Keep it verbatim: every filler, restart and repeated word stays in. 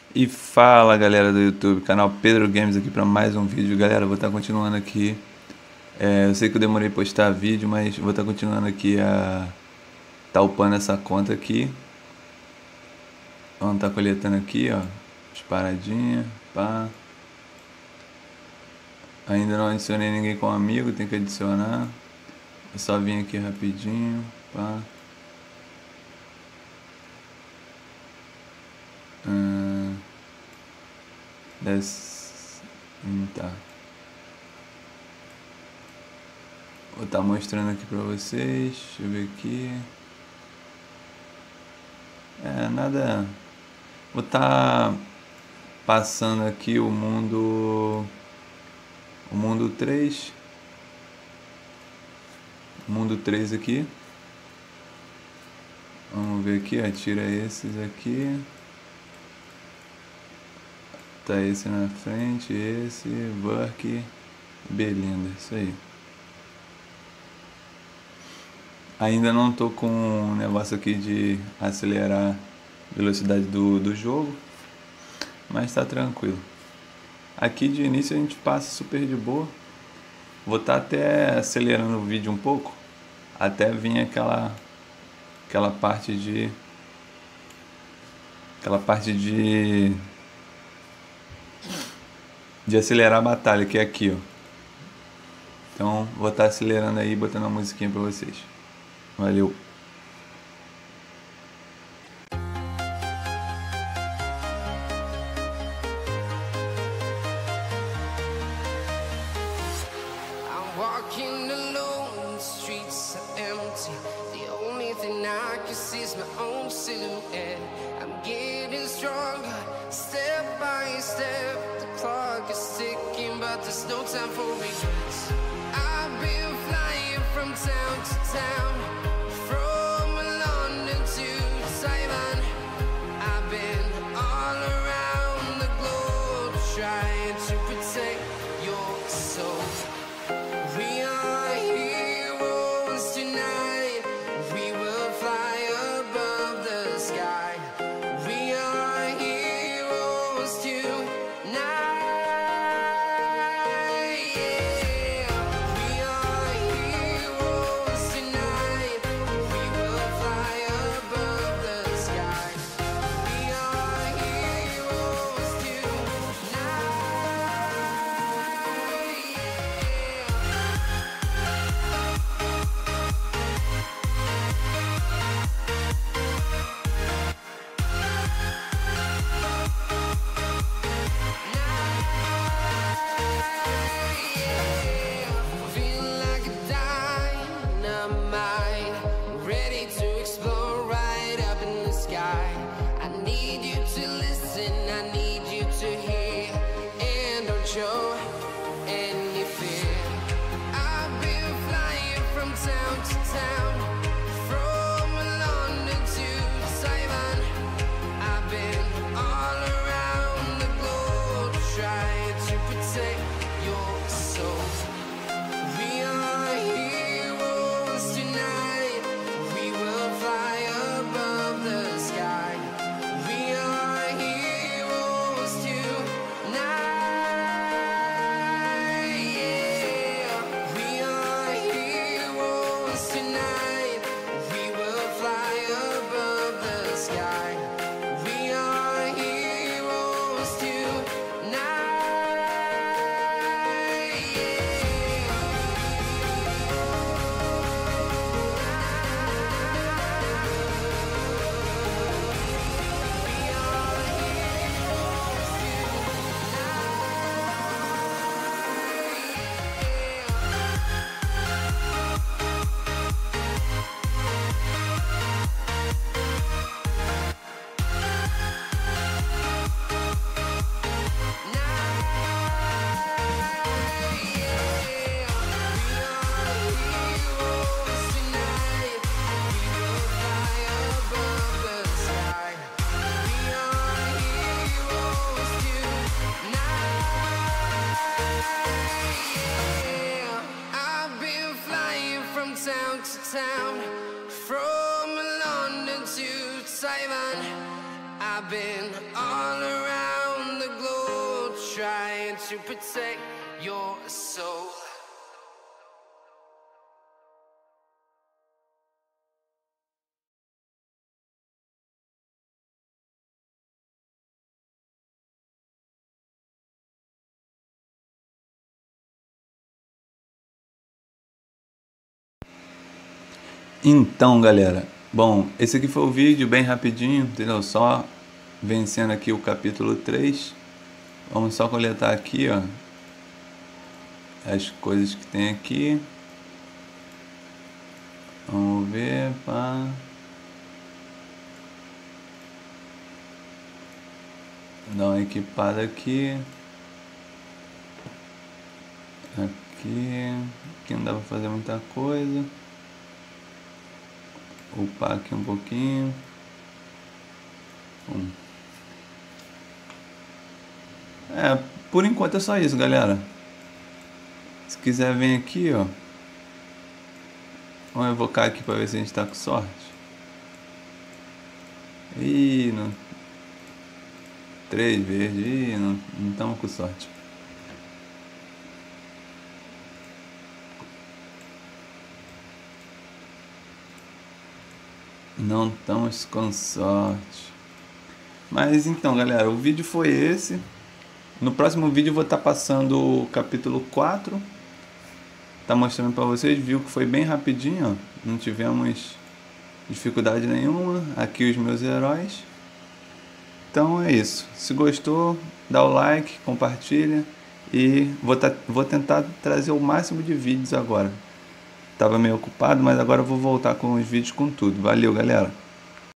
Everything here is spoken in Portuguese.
E fala galera do YouTube, canal Pedro Games aqui para mais um vídeo. Galera, vou estar continuando aqui. É, eu sei que eu demorei a postar vídeo, mas vou estar continuando aqui a tá upando essa conta aqui. Vamos estar coletando aqui, ó, as paradinhas, pá. Ainda não adicionei ninguém como amigo, tem que adicionar. Eu só vim aqui rapidinho, pá. Hum, des... hum, tá. Vou estar mostrando aqui pra vocês. Deixa eu ver aqui. É, nada. Vou estar passando aqui o mundo. O mundo três. O mundo três aqui. Vamos ver aqui, atira esses aqui. Tá esse na frente, esse, Burke, Belinda, isso aí. Ainda não tô com um negócio aqui de acelerar a velocidade do, do jogo, mas tá tranquilo. Aqui de início a gente passa super de boa. Vou estar tá até acelerando o vídeo um pouco, até vir aquela aquela parte de aquela parte de de acelerar a batalha, que é aqui, ó. Então vou estar tá acelerando aí, botando a musiquinha pra vocês. Valeu! Walking alone, the streets are empty. The only thing I can see is my own silhouette. I'm getting stronger, step by step. The clock is ticking, but there's no time for regrets. I've been flying from town to town, from London to Taiwan. I've been all around the globe, trying to protect your soul. We are heroes tonight. We will fly above the sky. We are heroes tonight. Yeah. We are heroes tonight. We will fly above the sky. We are heroes tonight. Feel like a dynamite, ready to explode right up in the sky. I need you to listen, I need you to hear, and don't show any fear. I've been flying from town to town, from London to Taiwan. I've been all around the globe, trying to protect your soul. We are heroes tonight. We will fly above the sky. We are heroes to protect your soul. Então, galera, bom, esse aqui foi o vídeo bem rapidinho, entendeu? Só vencendo aqui o capítulo três. Vamos só coletar aqui, ó, as coisas que tem aqui. Vamos ver, pá. Dar uma equipada aqui. Aqui. Aqui não dá pra fazer muita coisa. Upar aqui um pouquinho. Hum. É, por enquanto é só isso, galera. Se quiser, vem aqui, ó. Vamos evocar aqui pra ver se a gente tá com sorte. Ih, não. Três verdes. Ih, não, não estamos com sorte. Não estamos com sorte. Mas então, galera, o vídeo foi esse. No próximo vídeo eu vou estar passando o capítulo quatro. Tá mostrando para vocês, viu que foi bem rapidinho, ó. Não tivemos dificuldade nenhuma. Aqui os meus heróis. Então é isso. Se gostou, dá o like, compartilha. E vou, tá, vou tentar trazer o máximo de vídeos agora. Tava meio ocupado, mas agora eu vou voltar com os vídeos com tudo. Valeu, galera!